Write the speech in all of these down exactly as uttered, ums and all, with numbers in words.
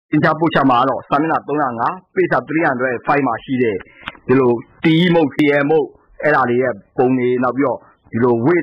in Chapucha Malo, Samina Tonanga, Pesa three hundred five Machine, the low T M O, T M O, Elalia, Pony, Navio, the low weight,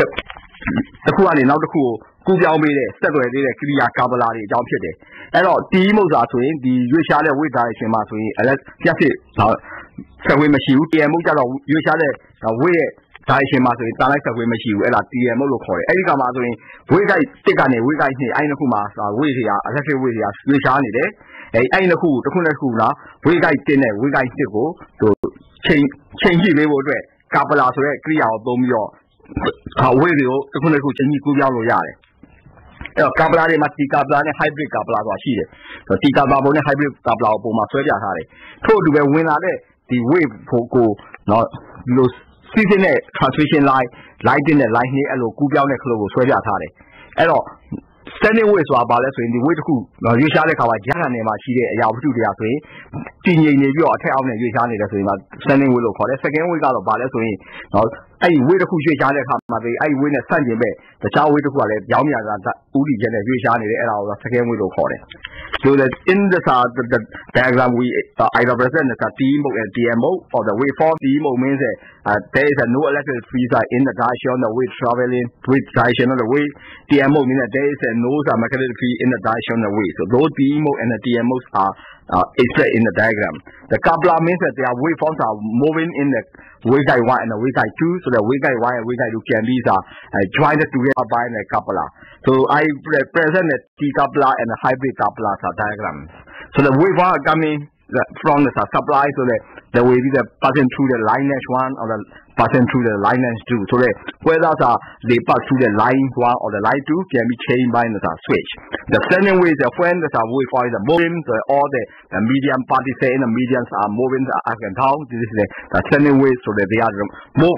the Kuani, now the cool, Kuya Made, Saturday, Kia Cavalari, John Pede. And all T M Os are doing the Yushale with Dice Matui, and let's just it. So we must use T M O, Yushale, away. 大些嘛，所以当然社会没事，哎啦，D M 路考的，哎，你干嘛所以，为个这个呢，为个呢，哎，那户嘛是吧？为些啊，而且为些啊，为啥呢？哎，哎，那户，这户那户呢，为个真呢，为个这个，就前前期为我对，干不拉出来，只要都没有，啊，为了这户那户前期股票落下来，哎，干不拉的嘛，低干不拉的 hybrid 干不拉多少钱的，低干不拉的 hybrid 干不拉不嘛，所以讲啥的，拖住个温拿的，的微破股，然后有。 Season transmission line, lighting the line here, and Google neck logo, so that's how. Hello, standing ways are about in the way to cool. Now, you shall have a Jana name, I see a Yabu to the way. Tinny, you are telling me, you shall need a standing will call it. Second, we got a ballet to me. Now, I wait to push Jana, I win a Sunday bay. The child way to call it, Yamia, Uli Jana, you shall need a second will call it. So that in the, the, the diagram we uh, either present as a T M O and D M O or the waveform T M O means uh, there is a no electric freezer in the direction the way traveling with direction of the way. D M O means that there is a no magnetic field in the direction of the way. So those D M O and the D M Os are uh, expressed in the diagram. The Kapla means that their waveforms are moving in the waveguide one and the waveguide two. So the waveguide one and waveguide two can be uh, joined together by the Kapla. So I present the T Kapla and the hybrid Kapla diagrams. So the waveform coming from the supply, so that the way the passing through the line edge one or the passing through the line edge two. So that whether they pass through the line one or the line two can be changed by the switch. The sending way the when the waveform is moving, so all the, the medium party say the mediums are moving up and down. This is the, the sending way, so that they are move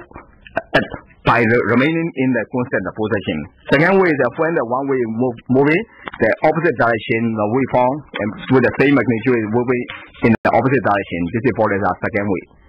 by the remaining in the constant position. Second way is when the one way move moving, the opposite direction the waveform and with the same magnitude is moving in the opposite direction. This is for the second way.